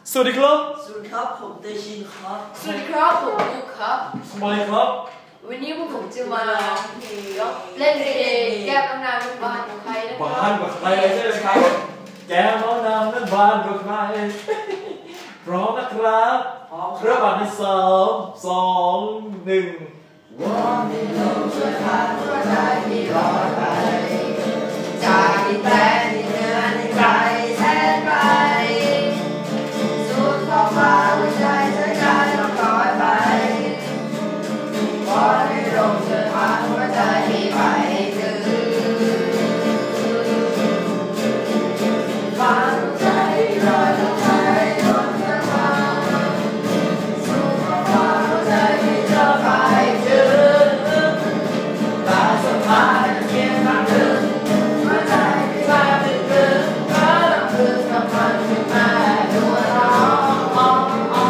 สวัสดีครับสวัสดีครับผมเตชินครับสวัสดีครับผมลูกครับสบายครับวันนี้พวกผมจะมาเล่นเพลงแก้มน้ำน้ำบ้านของใครนะครับบ้านกับใครใช่ไหมครับแก้มน้ำนั้นบ้านกับใครพร้อมนะครับเริ่มบัตรใน3 2 1 วันนี้เราช่วยผ่านหัวใจที่รอดไปจากที่แปลที่เหนือในใจแสนไกลสุดขอบฟ้าหัวใจจะกลายต้องคอยไปวันนี้เราช่วยผ่านหัวใจที่ไปถึงผ่านหัวใจที่รอดลงไปจนกระทั่งสุดขอบฟ้าหัวใจที่จะไปถึงตาสะพานเพียงข้างหนึ่งหัวใจที่พาไปถึงก็ต้องพึงกับมันขึ้นมาดูร้อง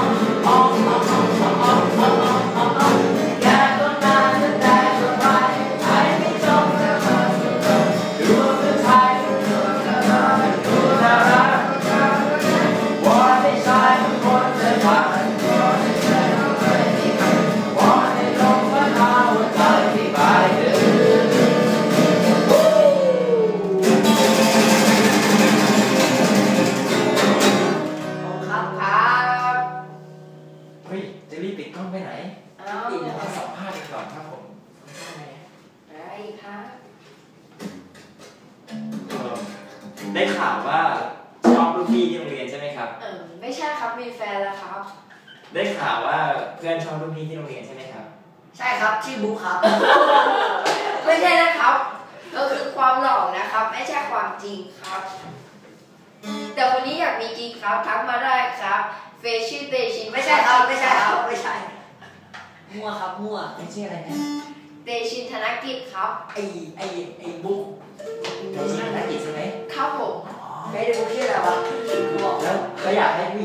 แค่ต้นน้ำจะได้เท่าไรให้ไม่จมแต่มันดูสุดท้ายดูจะมาดูน่ารักวันที่ชายทุกคนจะผ่านวันที่เธอไม่เคยมีใครวันที่ลงมาหาหัวใจที่ไปถึงครับเฮ้ยจะรีบปิดกล้องไปไหนปิดมาสัมภาษณ์กันก่อนครับผมอะไรครับได้ข่าวว่าชอบรุ่นพี่ที่โรงเรียนใช่ไหมครับไม่ใช่ครับมีแฟนแล้วครับได้ข่าวว่าเพื่อนชอบรุ่นพี่ที่โรงเรียนใช่ไหมครับใช่ครับชื่อบุ๊คครับไม่ใช่นะครับก็คือความหล่อนะครับไม่ใช่ความจริงครับแต่คนนี้อยากมีจริงครับทักมาได้ครับเฟซชื่อเตชินไม่ใช่ครับไม่ใช่ครับไม่ใช่มั่วครับมั่วไม่ใช่อะไรนะเตชินธนกิจครับไอ้บุ๊คเตชินธนกิจใช่ไหมครับผมไม่ได้บุ๊คชื่ออะไรวะบอกแล้วก็อยากให้